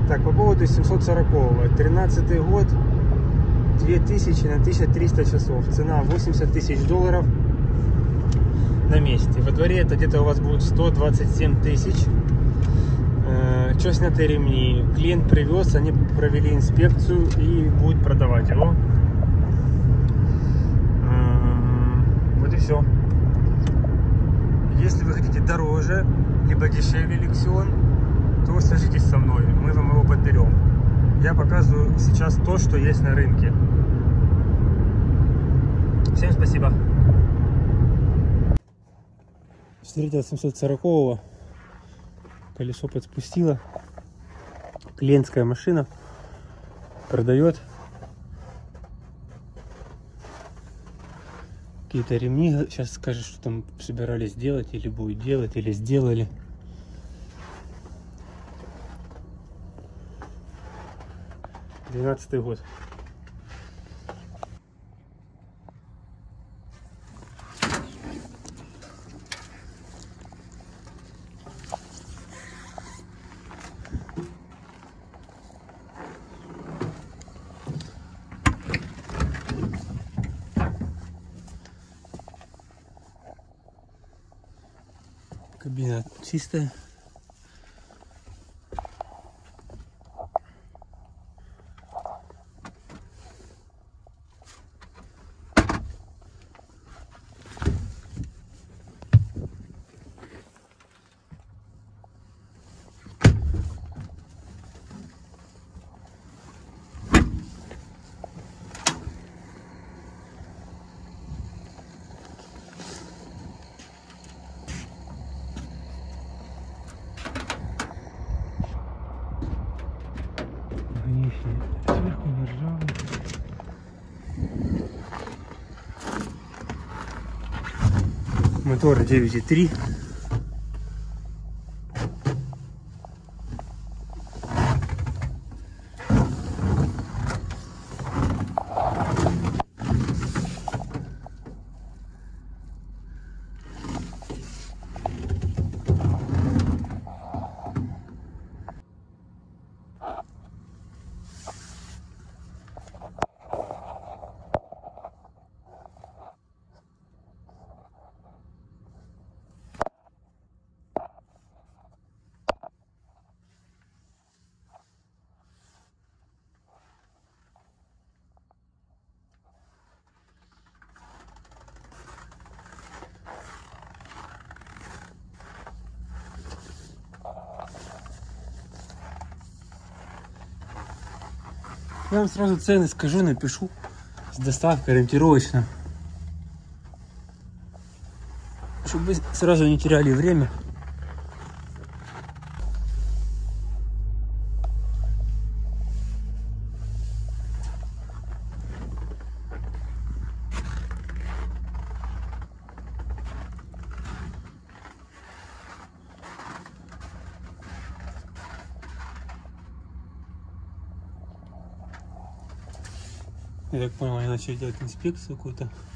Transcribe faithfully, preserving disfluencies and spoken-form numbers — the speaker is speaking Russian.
Так, по поводу семьсот сорокового. тринадцатый год, две тысячи на тысяча триста часов. Цена восемьдесят тысяч долларов на месте. Во дворе это где-то у вас будет сто двадцать семь тысяч. Что сняты ремни? Клиент привез, они провели инспекцию и будут продавать его. Вот и все. Если вы хотите дороже, либо дешевле Lexion, то свяжитесь со мной, мы вам его подберем. Я показываю сейчас то, что есть на рынке. Всем спасибо. Встретил семьсот сорокового. Колесо подспустило. Клиентская машина. Продает. Какие-то ремни. Сейчас скажет, что там собирались делать, или будет делать, или сделали. двенадцатый год. Кабина чистая. Сверху не ржавый. Мотор девять и три. Я вам сразу цены скажу, напишу с доставкой ориентировочно, чтобы вы сразу не теряли время. Я так понял, они начали делать инспекцию какую-то.